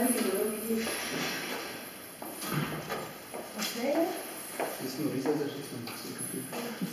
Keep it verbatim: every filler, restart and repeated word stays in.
beschleunigen oder wie? Was wäre? Das ist nur Reset, das ist noch so